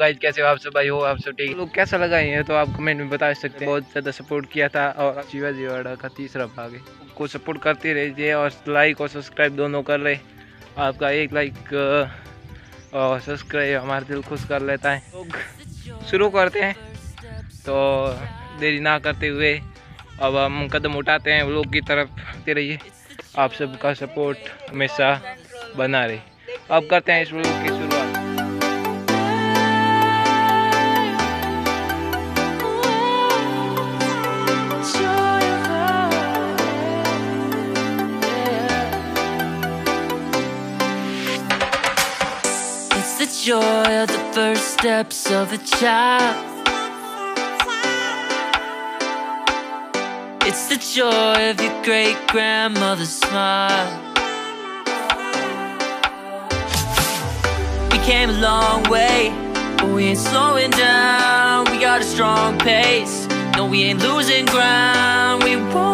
Guys कैसे हो आप सब, भाई हो आप सब ठीक। लोग कैसा लगा ये तो आप कमेंट में बता सकते हैं। बहुत ज़्यादा सपोर्ट किया था और जीवाड़ा का तीसरा भाग है, को सपोर्ट करते रहिए और लाइक और सब्सक्राइब दोनों कर रहे। आपका एक लाइक और सब्सक्राइब हमारा दिल खुश कर लेता है। लोग शुरू करते हैं तो देरी ना करते हुए अब हम कदम उठाते हैं व्लॉग की तरफ। आते रहिए, आप सबका सपोर्ट हमेशा बना रहे। अब करते हैं इस व्लॉग की शुरुआत। It's the joy of the first steps of a child. It's the joy of your great grandmother's smile. We came a long way, but we ain't slowing down. We got a strong pace, no we ain't losing ground. We won't